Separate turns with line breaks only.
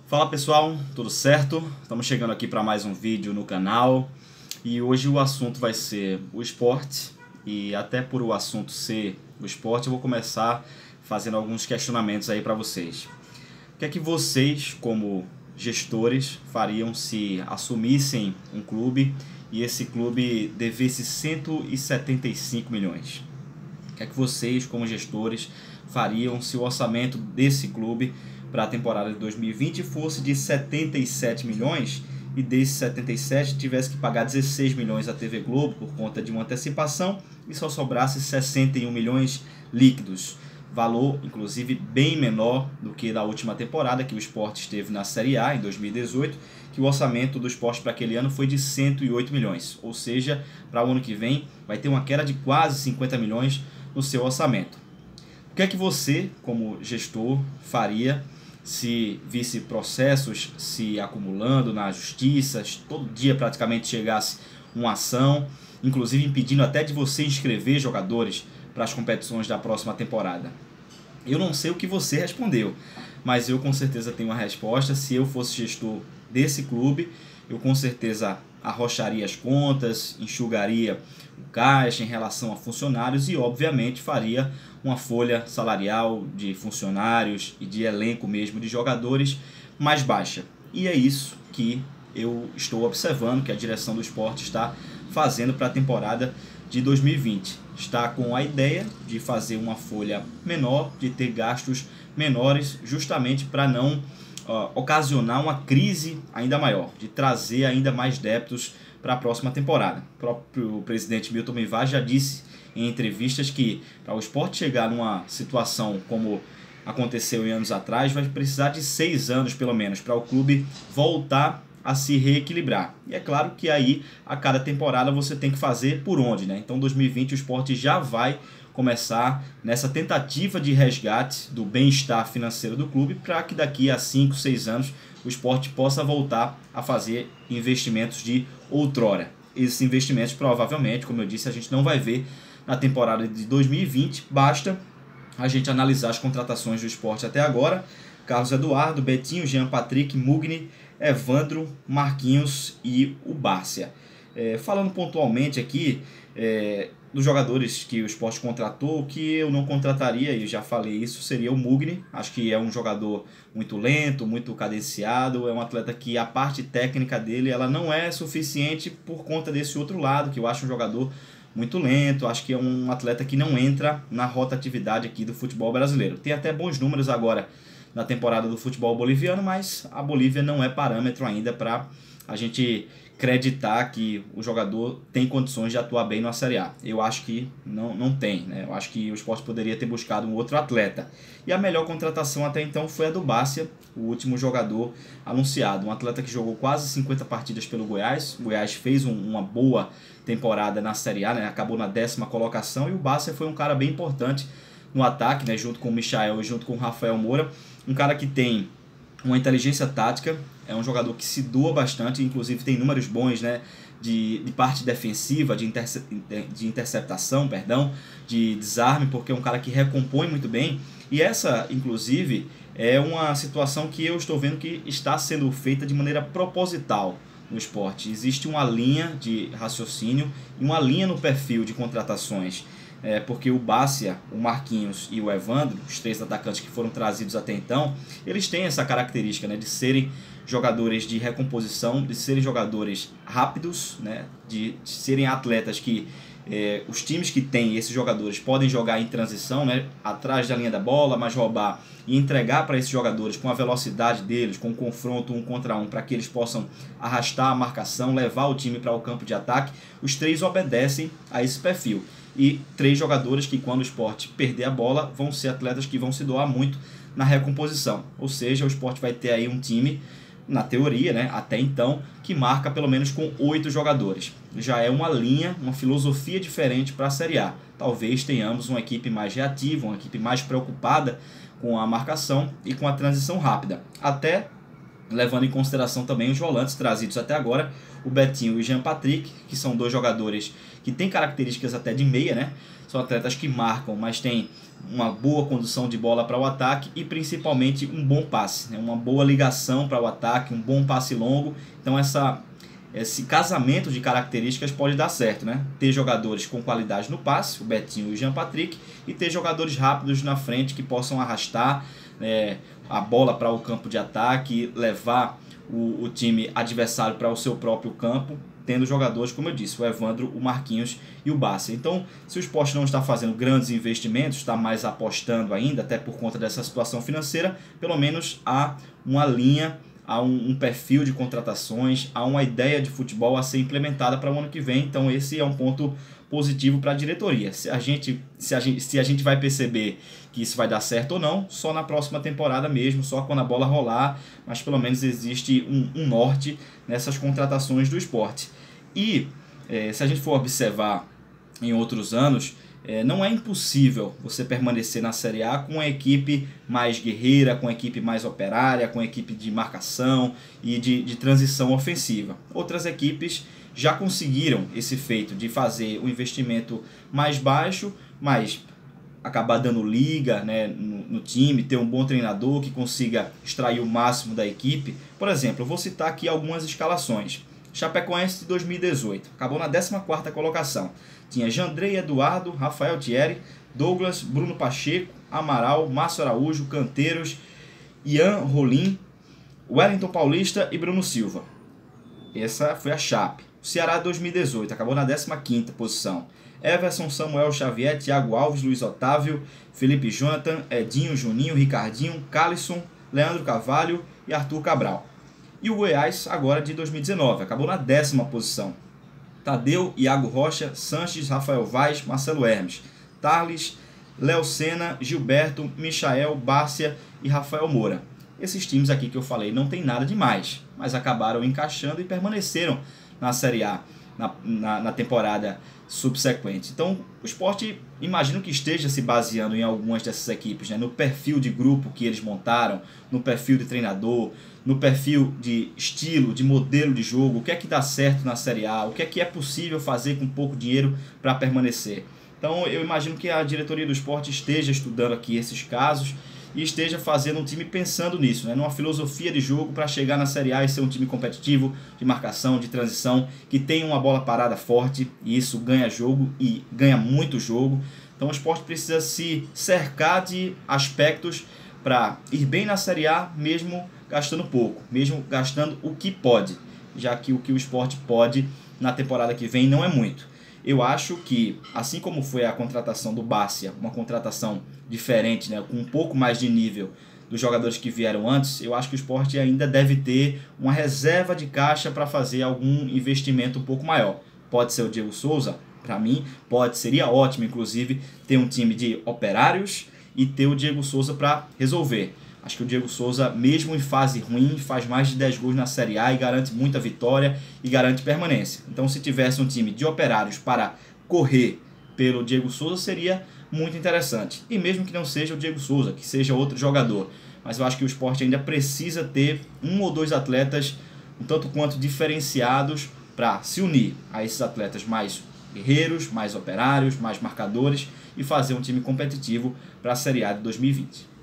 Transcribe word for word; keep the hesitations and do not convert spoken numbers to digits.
Fala pessoal, tudo certo? Estamos chegando aqui para mais um vídeo no canal e hoje o assunto vai ser o esporte, e até por o assunto ser o esporte eu vou começar fazendo alguns questionamentos aí para vocês. O que é que vocês, como gestores, fariam se assumissem um clube e esse clube devesse cento e setenta e cinco milhões? O que é que vocês, como gestores, fariam se o orçamento desse clube para a temporada de dois mil e vinte fosse de setenta e sete milhões e desses setenta e sete tivesse que pagar dezesseis milhões à T V Globo por conta de uma antecipação e só sobrasse sessenta e um milhões líquidos? Valor, inclusive, bem menor do que da última temporada que o Sport esteve na Série A em dois mil e dezoito, que o orçamento do Sport para aquele ano foi de cento e oito milhões, ou seja, para o ano que vem vai ter uma queda de quase cinquenta milhões no seu orçamento. O que é que você, como gestor, faria se visse processos se acumulando na justiça, todo dia praticamente chegasse uma ação, inclusive impedindo até de você inscrever jogadores para as competições da próxima temporada? Eu não sei o que você respondeu, mas eu com certeza tenho uma resposta. Se eu fosse gestor desse clube, eu com certeza arrocharia as contas, enxugaria o caixa em relação a funcionários e obviamente faria uma folha salarial de funcionários e de elenco mesmo de jogadores mais baixa. E é isso que eu estou observando que a direção do esporte está fazendo para a temporada de dois mil e vinte. Está com a ideia de fazer uma folha menor, de ter gastos menores, justamente para não uh, ocasionar uma crise ainda maior, de trazer ainda mais débitos para a próxima temporada. O próprio presidente Milton Bivar já disse em entrevistas que para o esporte chegar numa situação como aconteceu em anos atrás, vai precisar de seis anos pelo menos para o clube voltar a se reequilibrar. E é claro que aí a cada temporada você tem que fazer por onde, né? Então dois mil e vinte o esporte já vai começar nessa tentativa de resgate do bem-estar financeiro do clube para que daqui a cinco, seis anos o esporte possa voltar a fazer investimentos de outrora. Esses investimentos provavelmente, como eu disse, a gente não vai ver na temporada de dois mil e vinte, basta a gente analisar as contratações do esporte até agora: Carlos Eduardo, Betinho, Jean Patrick, Mugni, Evandro, Marquinhos e o Bárcia. É, falando pontualmente aqui é, dos jogadores que o Sport contratou, o que eu não contrataria, e já falei isso, seria o Mugni. Acho que é um jogador muito lento, muito cadenciado, é um atleta que a parte técnica dele ela não é suficiente por conta desse outro lado, que eu acho um jogador muito lento. Acho que é um atleta que não entra na rotatividade aqui do futebol brasileiro. Tem até bons números agora na temporada do futebol boliviano, mas a Bolívia não é parâmetro ainda para a gente acreditar que o jogador tem condições de atuar bem na Série A. Eu acho que não, não tem, né? Eu acho que o Sport poderia ter buscado um outro atleta. E a melhor contratação até então foi a do Bárcia, o último jogador anunciado. Um atleta que jogou quase cinquenta partidas pelo Goiás. O Goiás fez um, uma boa temporada na Série A, né? Acabou na décima colocação, e o Bárcia foi um cara bem importante no ataque, né? Junto com o Michael e junto com o Rafael Moura. Um cara que tem uma inteligência tática, é um jogador que se doa bastante, inclusive tem números bons, né, de, de parte defensiva, de, interce, de interceptação, perdão, de desarme, porque é um cara que recompõe muito bem. E essa, inclusive, é uma situação que eu estou vendo que está sendo feita de maneira proposital no esporte. Existe uma linha de raciocínio e uma linha no perfil de contratações. É, porque o Bárcia, o Marquinhos e o Evandro, os três atacantes que foram trazidos até então, eles têm essa característica, né, de serem jogadores de recomposição, de serem jogadores rápidos, né, de, de serem atletas que é, os times que têm esses jogadores podem jogar em transição, né, atrás da linha da bola, mas roubar e entregar para esses jogadores com a velocidade deles, com o confronto um contra um, para que eles possam arrastar a marcação, levar o time para o campo de ataque. Os três obedecem a esse perfil. E três jogadores que, quando o Sport perder a bola, vão ser atletas que vão se doar muito na recomposição. Ou seja, o Sport vai ter aí um time, na teoria, né, até então, que marca pelo menos com oito jogadores. Já é uma linha, uma filosofia diferente para a Série A. Talvez tenhamos uma equipe mais reativa, uma equipe mais preocupada com a marcação e com a transição rápida. Até levando em consideração também os volantes trazidos até agora, o Betinho e o Jean Patrick, que são dois jogadores que têm características até de meia, né? São atletas que marcam, mas têm uma boa condução de bola para o ataque e principalmente um bom passe, né? Uma boa ligação para o ataque, um bom passe longo. Então essa, esse casamento de características pode dar certo, né? Ter jogadores com qualidade no passe, o Betinho e o Jean Patrick, e ter jogadores rápidos na frente que possam arrastar é, a bola para o campo de ataque, levar o, o time adversário para o seu próprio campo, tendo jogadores, como eu disse, o Evandro, o Marquinhos e o Bárcia. Então, se o Sport não está fazendo grandes investimentos, está mais apostando ainda, até por conta dessa situação financeira, pelo menos há uma linha, há um, um perfil de contratações, há uma ideia de futebol a ser implementada para o ano que vem. Então, esse é um ponto positivo para a diretoria. Se a gente, se a gente, se a gente vai perceber que isso vai dar certo ou não, só na próxima temporada mesmo, só quando a bola rolar, mas pelo menos existe um, um norte nessas contratações do Sport. E é, se a gente for observar em outros anos, é, não é impossível você permanecer na Série A com uma equipe mais guerreira, com uma equipe mais operária, com uma equipe de marcação e de, de transição ofensiva. Outras equipes já conseguiram esse feito de fazer o investimento mais baixo, mas acabar dando liga, né, no, no time, ter um bom treinador que consiga extrair o máximo da equipe. Por exemplo, eu vou citar aqui algumas escalações. Chapecoense de dois mil e dezoito, acabou na décima quarta colocação. Tinha Jandrei Eduardo, Rafael Thierry, Douglas, Bruno Pacheco, Amaral, Márcio Araújo, Canteiros, Ian Rolim, Wellington Paulista e Bruno Silva. Essa foi a Chape. O Ceará de dois mil e dezoito, acabou na décima quinta posição. Everson, Samuel Xavier, Thiago Alves, Luiz Otávio, Felipe Jonathan, Edinho, Juninho, Ricardinho, Calisson, Leandro Carvalho e Arthur Cabral. E o Goiás, agora de dois mil e dezenove, acabou na décima posição. Tadeu, Iago Rocha, Sanches, Rafael Vaz, Marcelo Hermes, Tarles, Léo Sena, Gilberto, Michael, Bárcia e Rafael Moura. Esses times aqui que eu falei não tem nada demais, mas acabaram encaixando e permaneceram na Série A na, na, na temporada subsequente. Então o Sport, imagino que esteja se baseando em algumas dessas equipes, né? No perfil de grupo que eles montaram, no perfil de treinador, no perfil de estilo, de modelo de jogo, o que é que dá certo na Série A, o que é que é possível fazer com pouco dinheiro para permanecer. Então eu imagino que a diretoria do Sport esteja estudando aqui esses casos e esteja fazendo um time pensando nisso, né? Numa filosofia de jogo para chegar na Série A e ser um time competitivo, de marcação, de transição, que tem uma bola parada forte, e isso ganha jogo e ganha muito jogo. Então o Sport precisa se cercar de aspectos para ir bem na Série A, mesmo gastando pouco, mesmo gastando o que pode, já que o que o Sport pode na temporada que vem não é muito. Eu acho que, assim como foi a contratação do Bárcia, uma contratação diferente, né, com um pouco mais de nível dos jogadores que vieram antes, eu acho que o Sport ainda deve ter uma reserva de caixa para fazer algum investimento um pouco maior. Pode ser o Diego Souza, para mim, pode, seria ótimo, inclusive, ter um time de operários e ter o Diego Souza para resolver. Acho que o Diego Souza, mesmo em fase ruim, faz mais de dez gols na Série A e garante muita vitória e garante permanência. Então, se tivesse um time de operários para correr pelo Diego Souza, seria muito interessante. E mesmo que não seja o Diego Souza, que seja outro jogador. Mas eu acho que o Sport ainda precisa ter um ou dois atletas um tanto quanto diferenciados para se unir a esses atletas mais guerreiros, mais operários, mais marcadores e fazer um time competitivo para a Série A de dois mil e vinte.